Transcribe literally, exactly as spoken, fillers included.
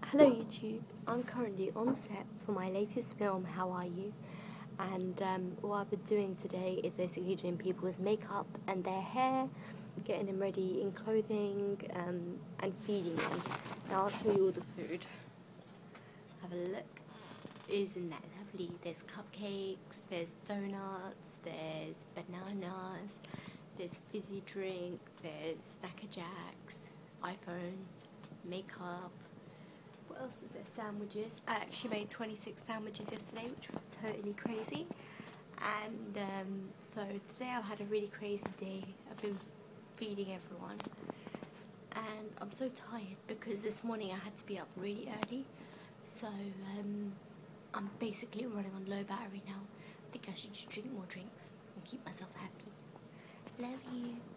Hello YouTube, I'm currently on set for my latest film, How Are You? And um, what I've been doing today is basically doing people's makeup and their hair, getting them ready in clothing um, and feeding them. Now I'll show you all the food. Have a look. Isn't that lovely? There's cupcakes, there's donuts, there's bananas, there's fizzy drink, there's Snacker Jacks, iPhones, makeup. What else is there? Sandwiches. I actually made twenty-six sandwiches yesterday, which was totally crazy. And um, so today I've had a really crazy day. I've been feeding everyone. And I'm so tired because this morning I had to be up really early. So um, I'm basically running on low battery now. I think I should just drink more drinks and keep myself happy. Love you.